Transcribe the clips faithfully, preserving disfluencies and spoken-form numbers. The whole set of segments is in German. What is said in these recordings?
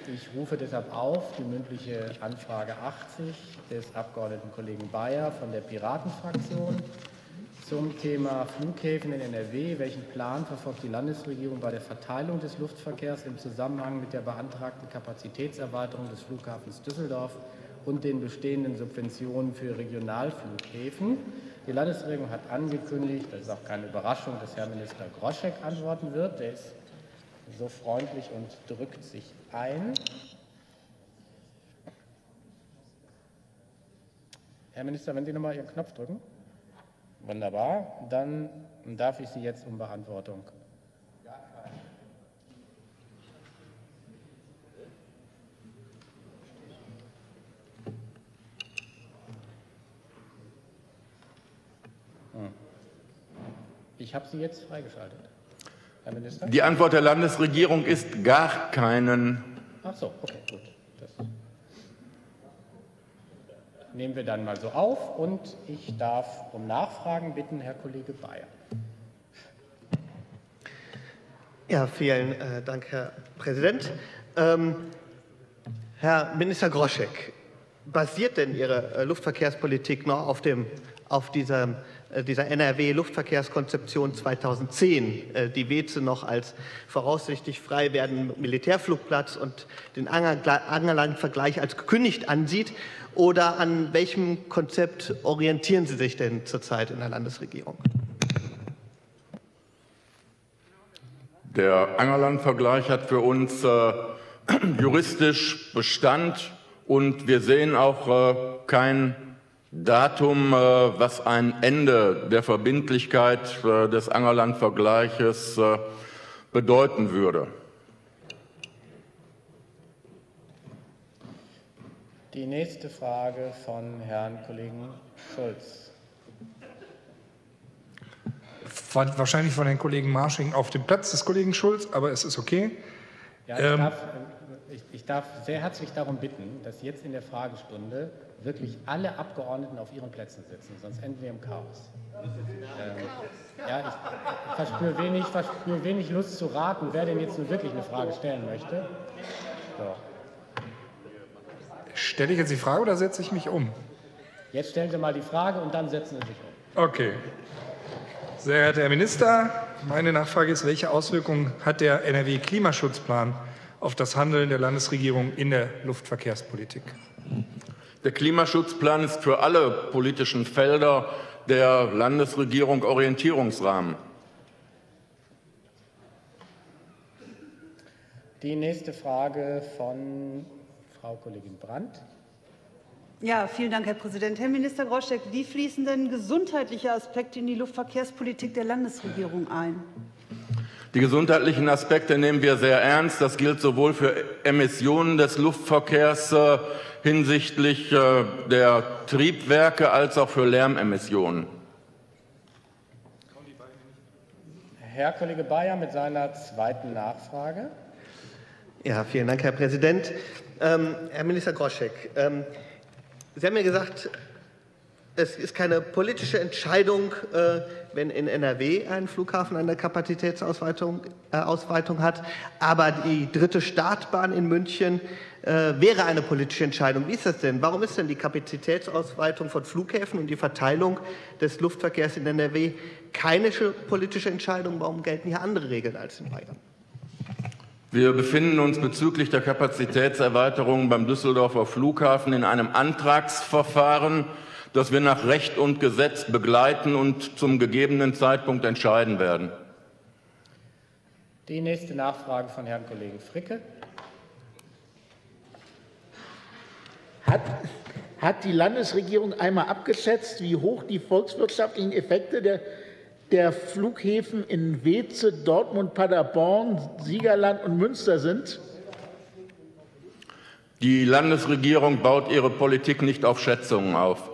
Ich rufe deshalb auf die mündliche Anfrage achtzig des Abgeordneten Kollegen Bayer von der Piratenfraktion zum Thema Flughäfen in N R W. Welchen Plan verfolgt die Landesregierung bei der Verteilung des Luftverkehrs im Zusammenhang mit der beantragten Kapazitätserweiterung des Flughafens Düsseldorf und den bestehenden Subventionen für Regionalflughäfen? Die Landesregierung hat angekündigt, das ist auch keine Überraschung, dass Herr Minister Groschek antworten wird. Der ist so freundlich und drückt sich ein. Herr Minister, wenn Sie noch mal Ihren Knopf drücken. Wunderbar. Dann darf ich Sie jetzt um Beantwortung. Ich habe Sie jetzt freigeschaltet. Herr Minister? Die Antwort der Landesregierung ist gar keinen. Ach so, okay, gut. Das nehmen wir dann mal so auf. Und ich darf um Nachfragen bitten, Herr Kollege Bayer. Ja, vielen äh, Dank, Herr Präsident. Ähm, Herr Minister Groschek, basiert denn Ihre äh, Luftverkehrspolitik noch auf, dem, auf dieser, äh, dieser N R W-Luftverkehrskonzeption zweitausendzehn, äh, die Weeze noch als voraussichtlich frei werdenden Militärflugplatz und den Angerland-Vergleich als gekündigt ansieht? Oder an welchem Konzept orientieren Sie sich denn zurzeit in der Landesregierung? Der Angerland-Vergleich hat für uns äh, juristisch Bestand und wir sehen auch äh, kein Datum, äh, was ein Ende der Verbindlichkeit äh, des Angerland-Vergleiches äh, bedeuten würde. Die nächste Frage von Herrn Kollegen Schulz. Wahrscheinlich von Herrn Kollegen Marsching auf dem Platz des Kollegen Schulz, aber es ist okay. Ja, ich, ähm, darf, ich, ich darf sehr herzlich darum bitten, dass jetzt in der Fragestunde wirklich alle Abgeordneten auf ihren Plätzen sitzen, sonst enden wir im Chaos. Ähm, ja, ich verspüre wenig, verspüre wenig Lust zu raten, wer denn jetzt nun wirklich eine Frage stellen möchte. So. Stelle ich jetzt die Frage oder setze ich mich um? Jetzt stellen Sie mal die Frage und dann setzen Sie sich um. Okay. Sehr geehrter Herr Minister, meine Nachfrage ist, welche Auswirkungen hat der N R W-Klimaschutzplan auf das Handeln der Landesregierung in der Luftverkehrspolitik? Der Klimaschutzplan ist für alle politischen Felder der Landesregierung Orientierungsrahmen. Die nächste Frage von Frau Kollegin Brandt. Ja, vielen Dank, Herr Präsident. Herr Minister Groschek, wie fließen denn gesundheitliche Aspekte in die Luftverkehrspolitik der Landesregierung ein? Die gesundheitlichen Aspekte nehmen wir sehr ernst. Das gilt sowohl für Emissionen des Luftverkehrs äh, hinsichtlich äh, der Triebwerke als auch für Lärmemissionen. Herr Kollege Bayer mit seiner zweiten Nachfrage. Ja, vielen Dank, Herr Präsident. Ähm, Herr Minister Groschek, ähm, Sie haben ja gesagt, es ist keine politische Entscheidung, äh, wenn in N R W ein Flughafen eine Kapazitätsausweitung äh, Ausweitung hat, aber die dritte Startbahn in München äh, wäre eine politische Entscheidung. Wie ist das denn? Warum ist denn die Kapazitätsausweitung von Flughäfen und die Verteilung des Luftverkehrs in N R W keine politische Entscheidung? Warum gelten hier andere Regeln als in Bayern? Wir befinden uns bezüglich der Kapazitätserweiterung beim Düsseldorfer Flughafen in einem Antragsverfahren, das wir nach Recht und Gesetz begleiten und zum gegebenen Zeitpunkt entscheiden werden. Die nächste Nachfrage von Herrn Kollegen Fricke. Hat, hat die Landesregierung einmal abgeschätzt, wie hoch die volkswirtschaftlichen Effekte der der Flughäfen in Weeze, Dortmund, Paderborn, Siegerland und Münster sind? Die Landesregierung baut ihre Politik nicht auf Schätzungen auf.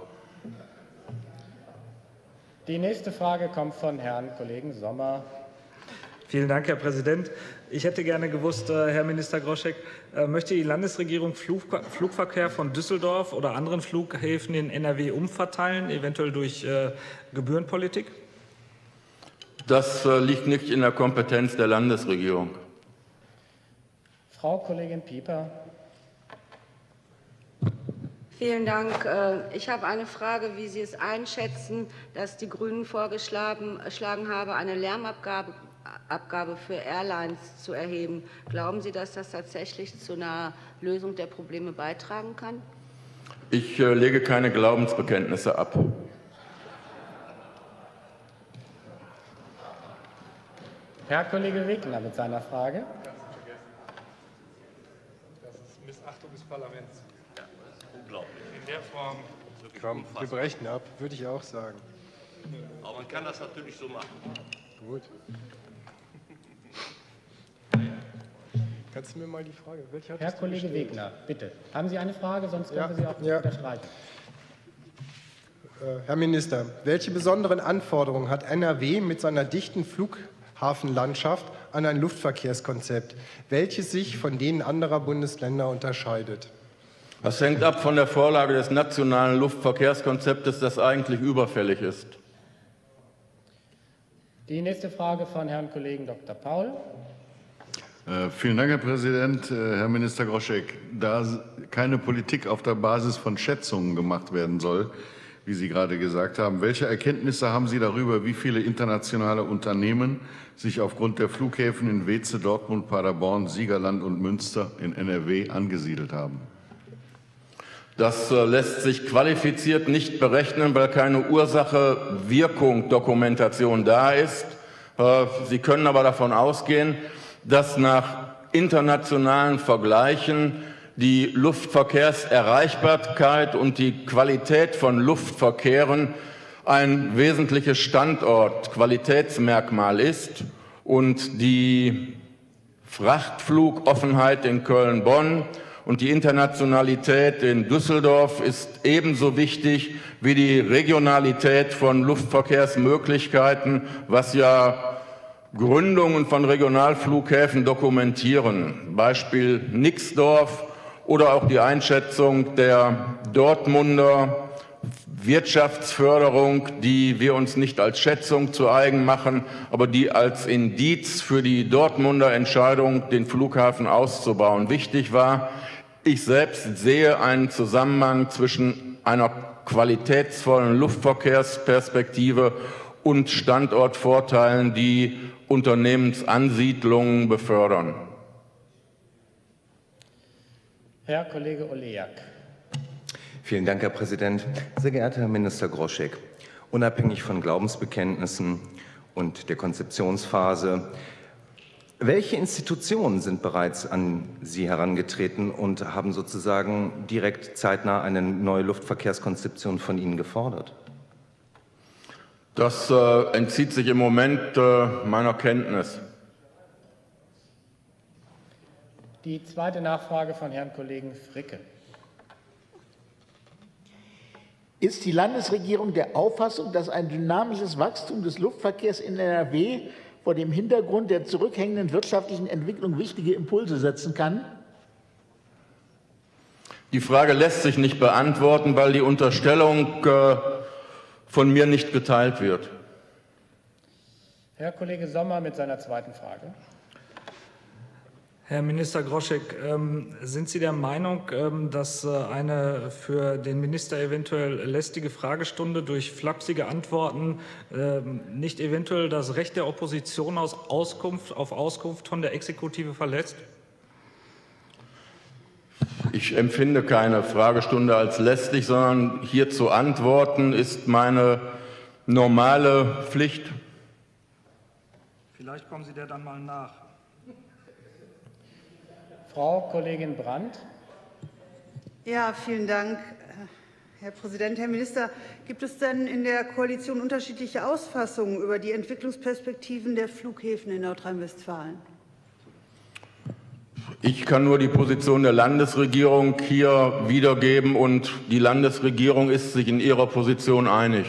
Die nächste Frage kommt von Herrn Kollegen Sommer. Vielen Dank, Herr Präsident. Ich hätte gerne gewusst, Herr Minister Groschek, möchte die Landesregierung Flugverkehr von Düsseldorf oder anderen Flughäfen in N R W umverteilen, eventuell durch Gebührenpolitik? Das liegt nicht in der Kompetenz der Landesregierung. Frau Kollegin Pieper. Vielen Dank. Ich habe eine Frage, wie Sie es einschätzen, dass die Grünen vorgeschlagen haben, eine Lärmabgabe Abgabe für Airlines zu erheben. Glauben Sie, dass das tatsächlich zu einer Lösung der Probleme beitragen kann? Ich äh, lege keine Glaubensbekenntnisse ab. Herr Kollege Wegner mit seiner Frage. Das ist Missachtung des Parlaments. Ja, unglaublich. In der Form. Komm, wir brechen ab, würde ich auch sagen. Aber man kann das natürlich so machen. Gut. Kannst du mir mal die Frage, welche Herr Kollege Wegner, bitte. Haben Sie eine Frage, sonst können ja, wir Sie auch ja. unterstreichen. Äh, Herr Minister, welche besonderen Anforderungen hat N R W mit seiner dichten Flughafenlandschaft an ein Luftverkehrskonzept, welches sich von denen anderer Bundesländer unterscheidet? Das hängt ab von der Vorlage des nationalen Luftverkehrskonzeptes, das eigentlich überfällig ist. Die nächste Frage von Herrn Kollegen Doktor Paul. Äh, vielen Dank, Herr Präsident. Äh, Herr Minister Groschek, da keine Politik auf der Basis von Schätzungen gemacht werden soll, wie Sie gerade gesagt haben, welche Erkenntnisse haben Sie darüber, wie viele internationale Unternehmen sich aufgrund der Flughäfen in Weeze, Dortmund, Paderborn, Siegerland und Münster in N R W angesiedelt haben? Das äh, lässt sich qualifiziert nicht berechnen, weil keine Ursache-Wirkung-Dokumentation da ist. Äh, Sie können aber davon ausgehen, dass nach internationalen Vergleichen die Luftverkehrserreichbarkeit und die Qualität von Luftverkehren ein wesentliches Standortqualitätsmerkmal ist und die Frachtflugoffenheit in Köln-Bonn und die Internationalität in Düsseldorf ist ebenso wichtig wie die Regionalität von Luftverkehrsmöglichkeiten, was ja Gründungen von Regionalflughäfen dokumentieren. Beispiel Nixdorf oder auch die Einschätzung der Dortmunder Wirtschaftsförderung, die wir uns nicht als Schätzung zu eigen machen, aber die als Indiz für die Dortmunder Entscheidung, den Flughafen auszubauen, wichtig war. Ich selbst sehe einen Zusammenhang zwischen einer qualitätsvollen Luftverkehrsperspektive und Standortvorteilen, die Unternehmensansiedlungen befördern. Herr Kollege Oleak. Vielen Dank, Herr Präsident. Sehr geehrter Herr Minister Groschek, unabhängig von Glaubensbekenntnissen und der Konzeptionsphase, welche Institutionen sind bereits an Sie herangetreten und haben sozusagen direkt zeitnah eine neue Luftverkehrskonzeption von Ihnen gefordert? Das äh, entzieht sich im Moment äh, meiner Kenntnis. Die zweite Nachfrage von Herrn Kollegen Fricke. Ist die Landesregierung der Auffassung, dass ein dynamisches Wachstum des Luftverkehrs in N R W vor dem Hintergrund der zurückhängenden wirtschaftlichen Entwicklung wichtige Impulse setzen kann? Die Frage lässt sich nicht beantworten, weil die Unterstellung äh, von mir nicht geteilt wird. Herr Kollege Sommer mit seiner zweiten Frage. Herr Minister Groschek, ähm, sind Sie der Meinung, ähm, dass äh, eine für den Minister eventuell lästige Fragestunde durch flapsige Antworten äh, nicht eventuell das Recht der Opposition aus Auskunft, auf Auskunft von der Exekutive verletzt? Ich empfinde keine Fragestunde als lästig, sondern hier zu antworten ist meine normale Pflicht. Vielleicht kommen Sie der dann mal nach. Frau Kollegin Brandt. Ja, vielen Dank, Herr Präsident. Herr Minister, gibt es denn in der Koalition unterschiedliche Ausfassungen über die Entwicklungsperspektiven der Flughäfen in Nordrhein-Westfalen? Ich kann nur die Position der Landesregierung hier wiedergeben, und die Landesregierung ist sich in ihrer Position einig.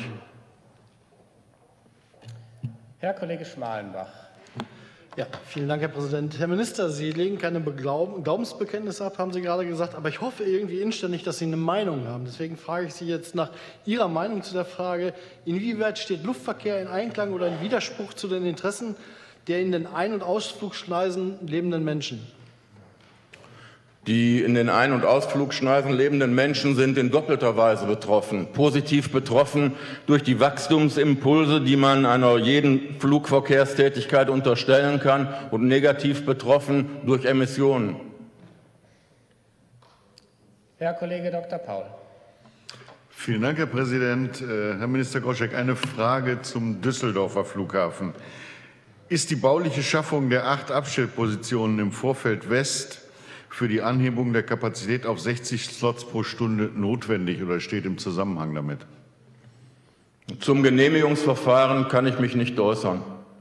Herr Kollege Schmalenbach. Ja, vielen Dank, Herr Präsident. Herr Minister, Sie legen keine Glaubensbekenntnisse ab, haben Sie gerade gesagt, aber ich hoffe irgendwie inständig, dass Sie eine Meinung haben. Deswegen frage ich Sie jetzt nach Ihrer Meinung zu der Frage, inwieweit steht Luftverkehr in Einklang oder in Widerspruch zu den Interessen der in den Ein- und Ausflugschneisen lebenden Menschen? Die in den Ein- und Ausflugschneisen lebenden Menschen sind in doppelter Weise betroffen. Positiv betroffen durch die Wachstumsimpulse, die man einer jeden Flugverkehrstätigkeit unterstellen kann, und negativ betroffen durch Emissionen. Herr Kollege Doktor Paul. Vielen Dank, Herr Präsident. Herr Minister Groschek, eine Frage zum Düsseldorfer Flughafen. Ist die bauliche Schaffung der acht Abstellpositionen im Vorfeld West für die Anhebung der Kapazität auf sechzig Slots pro Stunde notwendig oder steht im Zusammenhang damit? Zum Genehmigungsverfahren kann ich mich nicht äußern.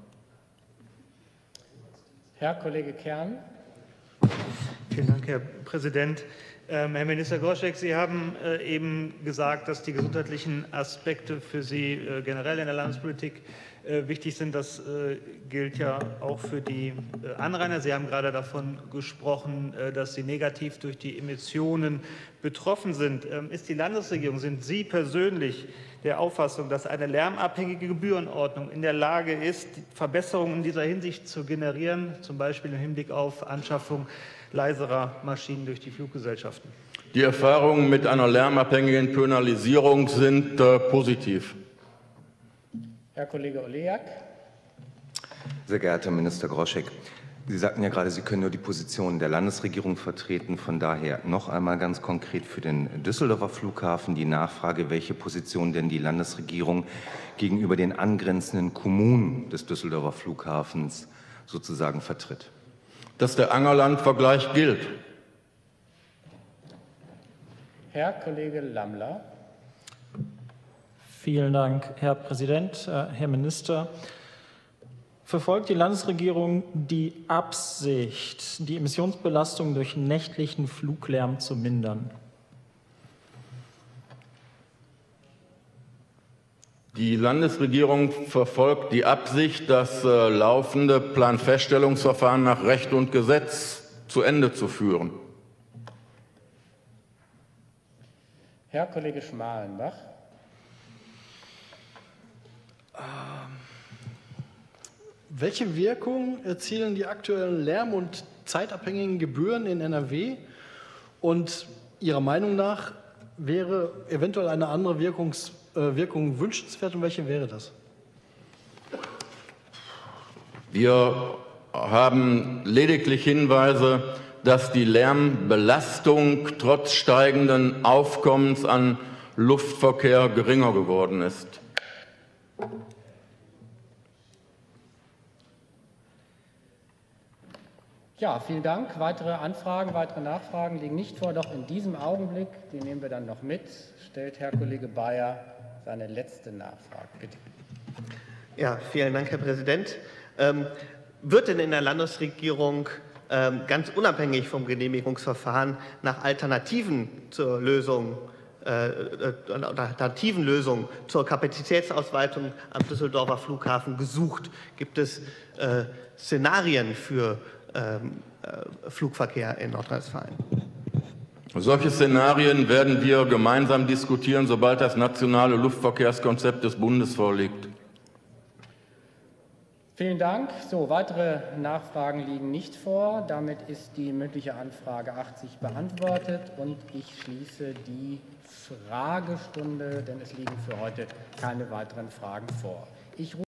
Herr Kollege Kern. Vielen Dank, Herr Präsident. Ähm, Herr Minister Groschek, Sie haben äh, eben gesagt, dass die gesundheitlichen Aspekte für Sie äh, generell in der Landespolitik äh, wichtig sind. Das äh, gilt ja auch für die äh, Anrainer. Sie haben gerade davon gesprochen, äh, dass Sie negativ durch die Emissionen betroffen sind. Ähm, ist die Landesregierung, sind Sie persönlich der Auffassung, dass eine lärmabhängige Gebührenordnung in der Lage ist, Verbesserungen in dieser Hinsicht zu generieren, zum Beispiel im Hinblick auf Anschaffung leiserer Maschinen durch die Fluggesellschaften? Die Erfahrungen mit einer lärmabhängigen Penalisierung sind äh, positiv. Herr Kollege Olejak. Sehr geehrter Herr Minister Groschek, Sie sagten ja gerade, Sie können nur die Position der Landesregierung vertreten. Von daher noch einmal ganz konkret für den Düsseldorfer Flughafen die Nachfrage, welche Position denn die Landesregierung gegenüber den angrenzenden Kommunen des Düsseldorfer Flughafens sozusagen vertritt. Dass der Angerland-Vergleich gilt. Herr Kollege Lammler. Vielen Dank, Herr Präsident, Herr Minister. Verfolgt die Landesregierung die Absicht, die Emissionsbelastung durch nächtlichen Fluglärm zu mindern? Die Landesregierung verfolgt die Absicht, das äh, laufende Planfeststellungsverfahren nach Recht und Gesetz zu Ende zu führen. Herr Kollege Schmalenbach. Ähm, welche Wirkung erzielen die aktuellen lärm- und zeitabhängigen Gebühren in N R W? Und Ihrer Meinung nach wäre eventuell eine andere Wirkungs Wirkung wünschenswert, und welche wäre das? Wir haben lediglich Hinweise, dass die Lärmbelastung trotz steigenden Aufkommens an Luftverkehr geringer geworden ist. Ja, vielen Dank. Weitere Anfragen, weitere Nachfragen liegen nicht vor. Doch in diesem Augenblick, die nehmen wir dann noch mit, stellt Herr Kollege Bayer seine letzte Nachfrage. Bitte. Ja, vielen Dank, Herr Präsident. Ähm, wird denn in der Landesregierung ähm, ganz unabhängig vom Genehmigungsverfahren nach Alternativen zur Lösung, äh, äh, alternativen Lösungen zur Kapazitätsausweitung am Düsseldorfer Flughafen gesucht? Gibt es äh, Szenarien für ähm, äh, Flugverkehr in Nordrhein-Westfalen? Solche Szenarien werden wir gemeinsam diskutieren, sobald das nationale Luftverkehrskonzept des Bundes vorliegt. Vielen Dank. So, weitere Nachfragen liegen nicht vor. Damit ist die mündliche Anfrage achtzig beantwortet und ich schließe die Fragestunde, denn es liegen für heute keine weiteren Fragen vor. Ich